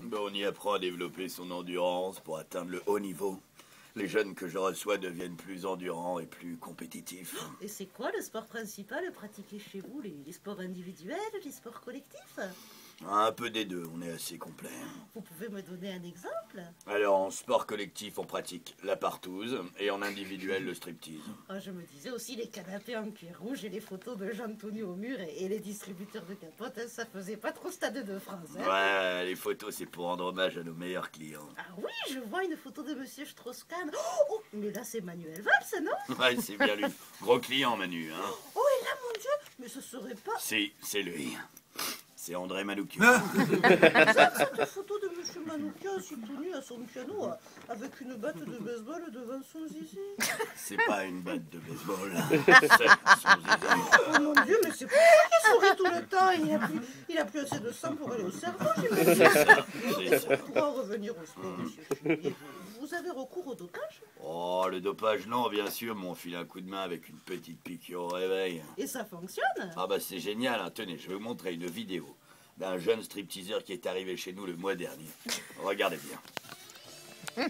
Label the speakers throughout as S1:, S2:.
S1: Ben, on y apprend à développer son endurance pour atteindre le haut niveau. Les jeunes que je reçois deviennent plus endurants et plus compétitifs.
S2: Et c'est quoi le sport principal pratiqué chez vous? Les sports individuels, les sports collectifs?
S1: Un peu des deux, on est assez complet.
S2: Vous pouvez me donner un exemple?
S1: Alors, en sport collectif, on pratique la partouze et en individuel, le striptease.
S2: Ah, je me disais aussi les canapés en cuir rouge et les photos de Jean Antonio au mur et les distributeurs de capotes, hein, ça faisait pas trop Stade de France. Hein.
S1: Ouais, les photos, c'est pour rendre hommage à nos meilleurs clients.
S2: Ah oui, je vois une photo de Monsieur Strauss-Kahn. Oh, mais là c'est Manuel Valls, non?
S1: Ouais, c'est bien lui. Gros client, Manu, hein.
S2: Oh, et là, mon Dieu, mais ce serait pas...
S1: Si, c'est lui. C'est André Manoukian.
S2: Cette photo de Monsieur Manoukian assis tout nu à son piano avec une batte de baseball devant son zizi.
S1: C'est pas une batte de baseball. C'est son zizi.
S2: Oh mon Dieu, mais c'est pour ça qu'il sourit tout le temps. Il a plus assez de sang pour aller au cerveau, j'imagine.
S1: C'est ça.
S2: Pour en revenir au sport, monsieur Chumier, vous avez recours au dopage?
S1: Oh, le dopage, non, bien sûr, mais on file un coup de main avec une petite piqûre au réveil.
S2: Et ça fonctionne?
S1: Ah bah c'est génial, hein. Tenez, je vais vous montrer une vidéo d'un jeune stripteaseur qui est arrivé chez nous le mois dernier. Regardez bien.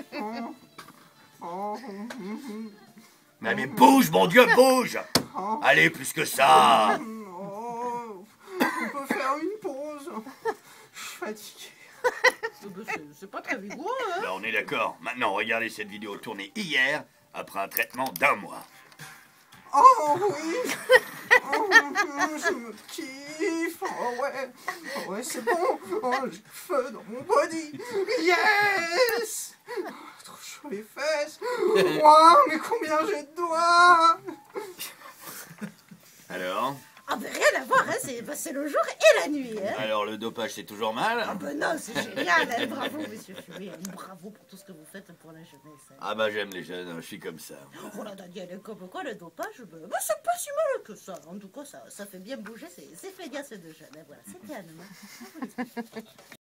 S1: Mais bouge, mon Dieu, bouge! Allez, plus que ça!
S3: Oh, on peut faire une pause. Je suis fatigué.
S2: C'est pas très vigoureux, hein?
S1: Là, on est d'accord. Maintenant, regardez cette vidéo tournée hier, après un traitement d'1 mois.
S3: Oh oui. Oh, je me kiffe. Oh ouais, c'est bon. Oh, j'ai le feu dans mon body. Yes. Trop chaud les fesses. Wow, mais combien j'ai de doigts.
S1: Alors?
S2: Ah ben rien à voir, hein, c'est le jour et la nuit, hein?
S1: Alors, le dopage, c'est toujours mal?
S2: Ah ben non, c'est génial, hein, bravo monsieur Fumier, bravo pour tout ce que vous faites pour la jeunesse. Hein.
S1: Ah bah j'aime les jeunes, je suis comme ça.
S2: Voilà Daniel, comme quoi le dopage, ben, c'est pas si mal que ça. En tout cas, ça fait bien bouger, c'est feignasse de jeunes, hein, voilà, c'était Anne.